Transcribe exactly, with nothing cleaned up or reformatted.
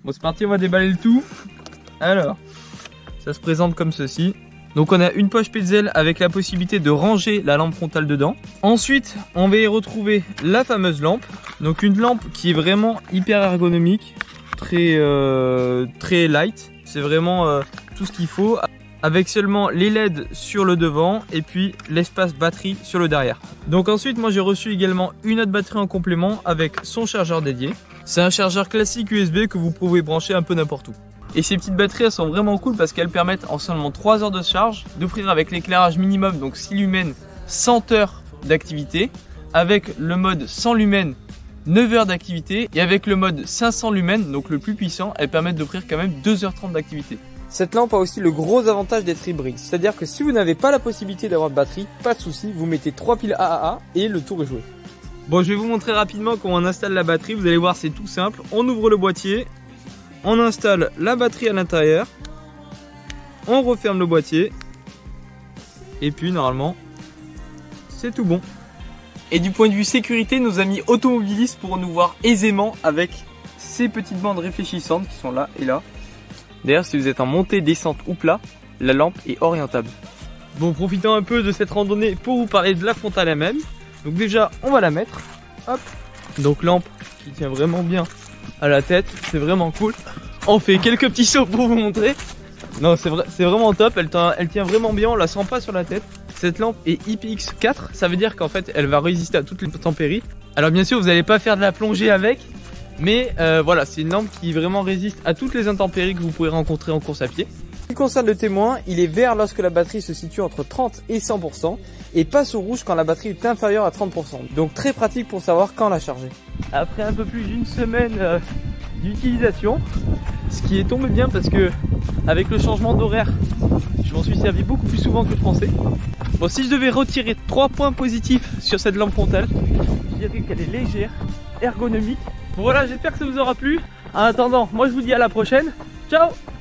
Bon c'est parti, on va déballer le tout. Alors, ça se présente comme ceci. Donc on a une poche Petzl avec la possibilité de ranger la lampe frontale dedans. Ensuite, on va y retrouver la fameuse lampe. Donc une lampe qui est vraiment hyper ergonomique, très, euh, très light. C'est vraiment euh, tout ce qu'il faut. Avec seulement les L E D sur le devant et puis l'espace batterie sur le derrière. Donc ensuite moi j'ai reçu également une autre batterie en complément avec son chargeur dédié. C'est un chargeur classique U S B que vous pouvez brancher un peu n'importe où. Et ces petites batteries elles sont vraiment cool parce qu'elles permettent en seulement trois heures de charge d'offrir avec l'éclairage minimum, donc six lumens, cent heures d'activité. Avec le mode cent lumens, neuf heures d'activité. Et avec le mode cinq cents lumens, donc le plus puissant, elles permettent d'offrir quand même deux heures trente d'activité. Cette lampe a aussi le gros avantage d'être hybride, c'est-à-dire que si vous n'avez pas la possibilité d'avoir de batterie, pas de souci, vous mettez trois piles A A A et le tour est joué. Bon, je vais vous montrer rapidement comment on installe la batterie. Vous allez voir, c'est tout simple. On ouvre le boîtier, on installe la batterie à l'intérieur, on referme le boîtier et puis normalement, c'est tout bon. Et du point de vue sécurité, nos amis automobilistes pourront nous voir aisément avec ces petites bandes réfléchissantes qui sont là et là. D'ailleurs, si vous êtes en montée, descente ou plat, la lampe est orientable. Bon, profitant un peu de cette randonnée pour vous parler de la frontale elle-même. Donc déjà, on va la mettre. Hop. Donc lampe qui tient vraiment bien à la tête, c'est vraiment cool. On fait quelques petits sauts pour vous montrer. Non, c'est vrai, c'est vraiment top. Elle, elle tient vraiment bien, on la sent pas sur la tête. Cette lampe est I P X quatre, ça veut dire qu'en fait, elle va résister à toutes les intempéries. Alors bien sûr, vous n'allez pas faire de la plongée avec. Mais euh, voilà, c'est une lampe qui vraiment résiste à toutes les intempéries que vous pourrez rencontrer en course à pied. En ce qui concerne le témoin, il est vert lorsque la batterie se situe entre trente et cent pour cent et passe au rouge quand la batterie est inférieure à trente pour cent. Donc très pratique pour savoir quand la charger. Après un peu plus d'une semaine euh, d'utilisation, ce qui est tombé bien parce que avec le changement d'horaire, je m'en suis servi beaucoup plus souvent que je pensais. Bon, si je devais retirer trois points positifs sur cette lampe frontale, je dirais qu'elle est légère, ergonomique. Bon voilà, j'espère que ça vous aura plu. En attendant, moi je vous dis à la prochaine. Ciao!